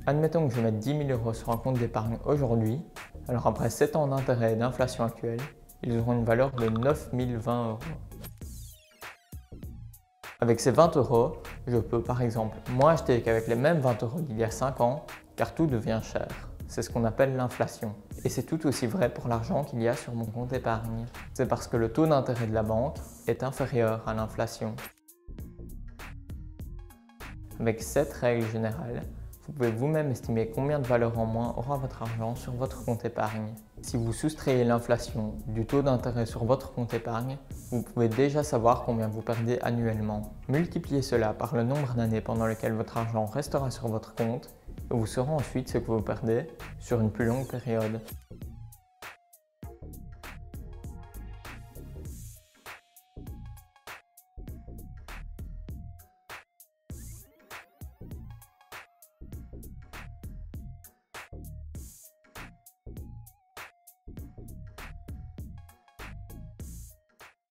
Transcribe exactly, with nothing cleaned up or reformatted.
Admettons que je mette dix mille euros sur un compte d'épargne aujourd'hui, alors après sept ans d'intérêt et d'inflation actuelle, ils auront une valeur de neuf mille vingt euros. Avec ces vingt euros, je peux par exemple moins acheter qu'avec les mêmes vingt euros d'il y a cinq ans, car tout devient cher. C'est ce qu'on appelle l'inflation. Et c'est tout aussi vrai pour l'argent qu'il y a sur mon compte épargne. C'est parce que le taux d'intérêt de la banque est inférieur à l'inflation. Avec cette règle générale, vous pouvez vous-même estimer combien de valeur en moins aura votre argent sur votre compte épargne. Si vous soustrayez l'inflation du taux d'intérêt sur votre compte épargne, vous pouvez déjà savoir combien vous perdez annuellement. Multipliez cela par le nombre d'années pendant lesquelles votre argent restera sur votre compte et vous saurez ensuite ce que vous perdez sur une plus longue période.